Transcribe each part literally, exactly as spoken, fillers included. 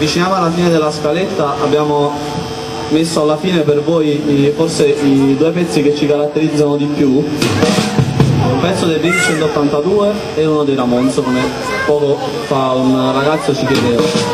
avviciniamo alla fine della scaletta, abbiamo messo alla fine per voi i, forse i due pezzi che ci caratterizzano di più, un pezzo del Blink centottantadue e uno dei Ramones, come poco fa un ragazzo ci chiedeva.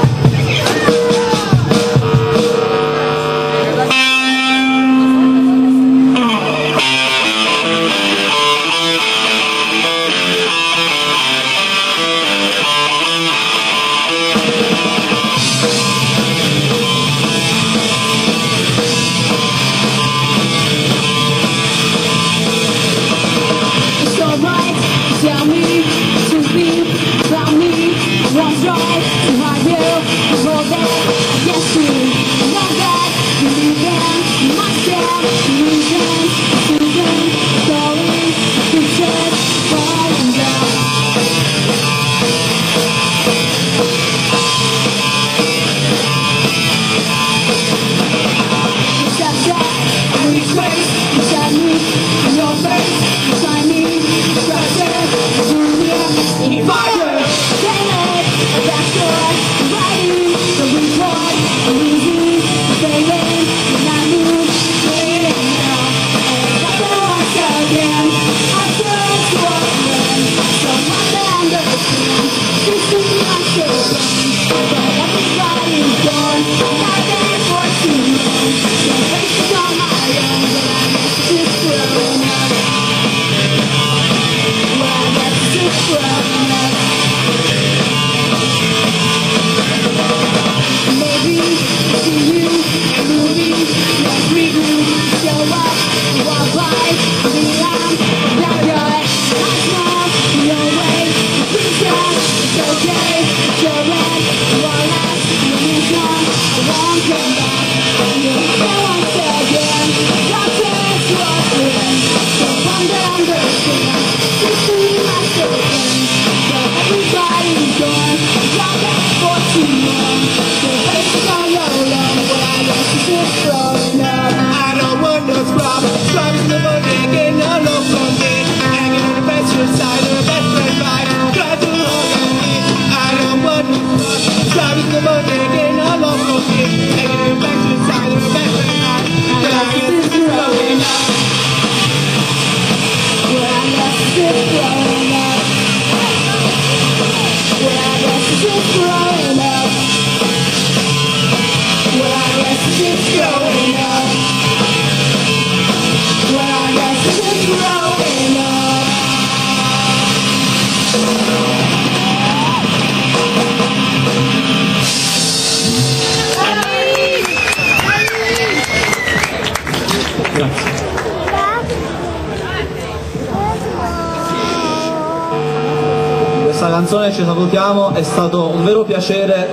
Questa canzone ci salutiamo, è stato un vero piacere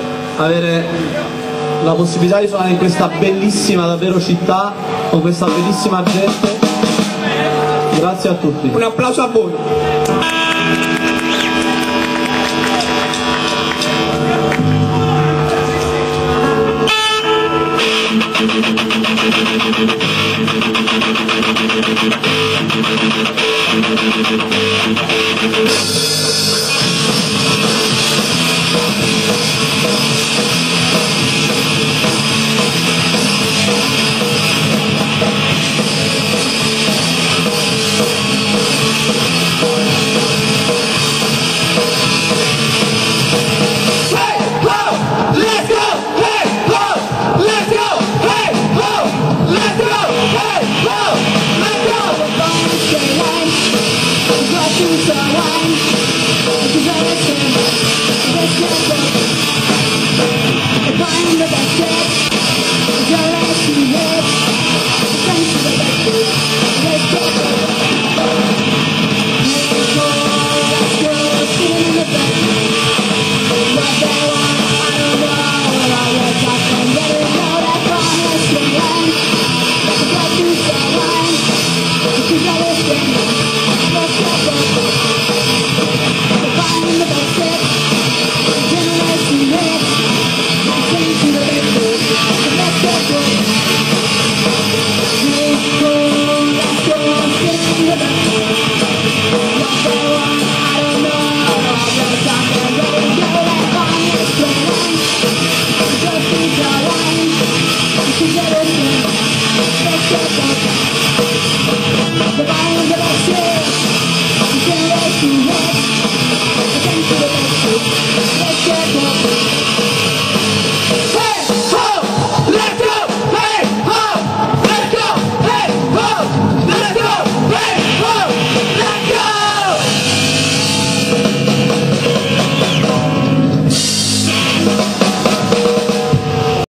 avere la possibilità di suonare in questa bellissima davvero città, con questa bellissima gente. Grazie a tutti. Un applauso a voi. Let's go.